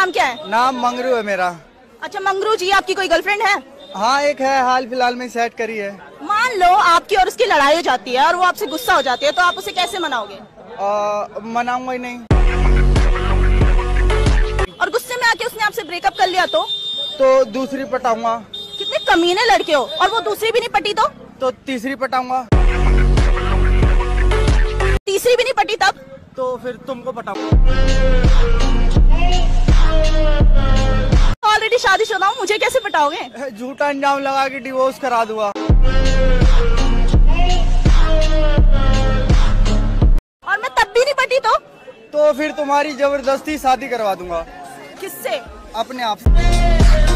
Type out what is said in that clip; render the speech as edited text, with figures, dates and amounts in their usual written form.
नाम क्या है? नाम मंगरू है मेरा। अच्छा मंगरू जी, आपकी कोई गर्लफ्रेंड है? हाँ एक है, हाल फिलहाल में सेट करी है। मान लो आपकी और उसकी लड़ाई हो जाती है और वो आपसे गुस्सा हो जाती है, तो आप उसे कैसे मनाओगे? मनाऊंगा ही नहीं। और गुस्से में आके उसने आपसे ब्रेकअप कर लिया तो दूसरी पटाऊंगा। कितने कमीने लड़के हो, और वो दूसरी भी नहीं पटी तो तीसरी पटाऊंगा। तीसरी भी नहीं पटी तब तो फिर तुमको पटाऊंगा। ऑलरेडी शादीशुदा हूँ, मुझे कैसे पटाओगे? झूठा अंजाम लगा के डिवोर्स करा दूंगा। और मैं तब भी नहीं पटी तो फिर तुम्हारी जबरदस्ती शादी करवा दूंगा। किससे? अपने आप से।